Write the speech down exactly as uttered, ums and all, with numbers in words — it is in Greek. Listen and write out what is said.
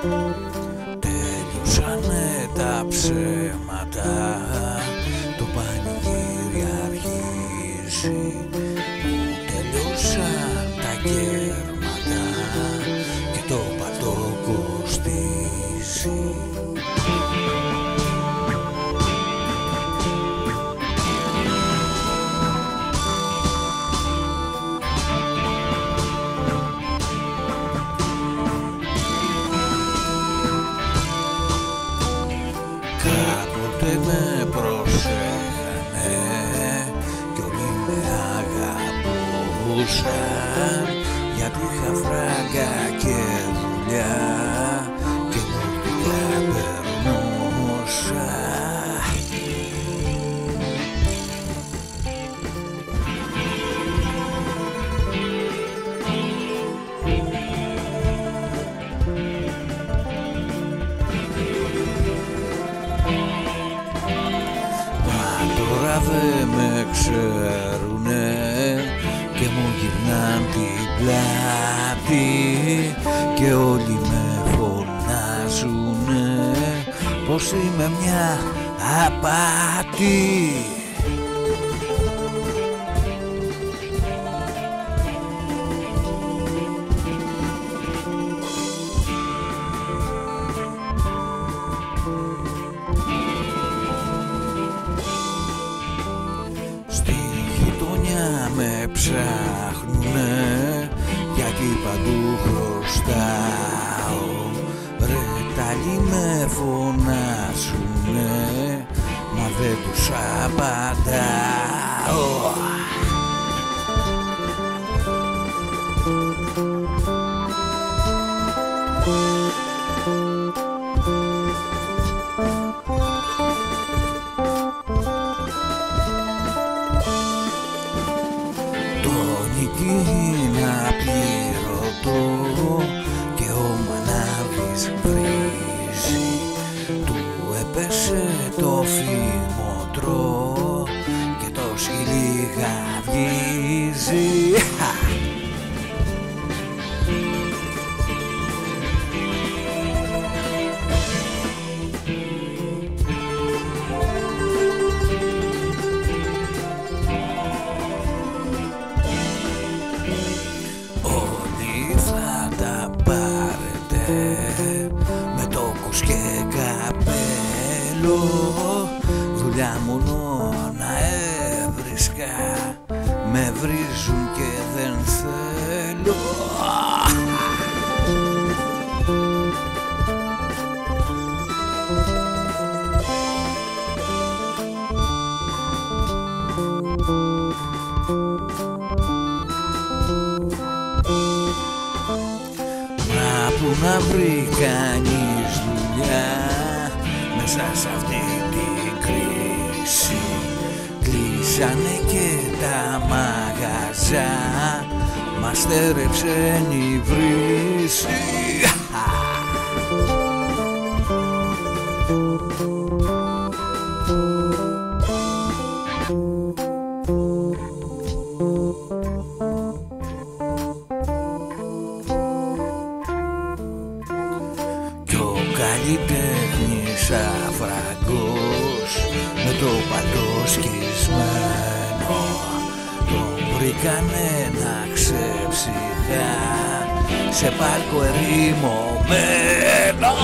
Τέλειωσανε τα ψέματα, το πανηγύρι αρχίζει. Μου τελειώσαν τα κέρματα και το πατώ κοστίζει. Κάποτε με προσέχανε κι όλοι με αγαπούσαν, γιατί είχα φράγκα και δουλειά και μου τα περνούσα. Τώρα δε με ξέρουνε και μου γυρνάν την πλάτη και όλοι με φωνάζουνε πως είμαι μια απάτη. Με ψάχνουνε γιατί παντού χρωστάω. Ρε ταλί με φωνάζουνε μα δεν τους απαντάω. Να πληρωτώ και ο μανάβης βρίζει, του έπεσε το φήμοτρο και το σκυλί γαβγίζει. Με τόκους και καπέλο, δουλειά μόνο να έβρισκα, με βρίζουν και δεν θέλω. Που να βρει κανείς δουλειά μέσα σε αυτή την κρίση. Κλείσανε και τα μαγαζά, μας στέρεψε η βρύση. Καλλιτέχνης αφραγκός με το πατώ σκισμένο, τον βρήκανε να ξεψυχά σε πάλκο ερημωμένο.